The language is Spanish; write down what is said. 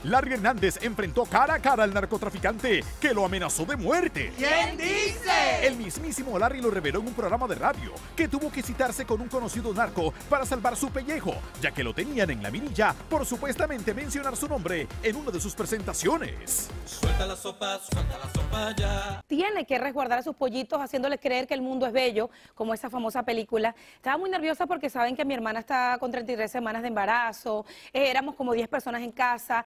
Larry Hernández enfrentó cara a cara al narcotraficante que lo amenazó de muerte. ¿Quién dice? El mismísimo Larry lo reveló en un programa de radio que tuvo que citarse con un conocido narco para salvar su pellejo, ya que lo tenían en la mirilla por supuestamente mencionar su nombre en una de sus presentaciones. Suelta la sopa ya. Tiene que resguardar a sus pollitos haciéndoles creer que el mundo es bello, como esa famosa película. Estaba muy nerviosa porque saben que mi hermana está con 33 semanas de embarazo, éramos como 10 personas en casa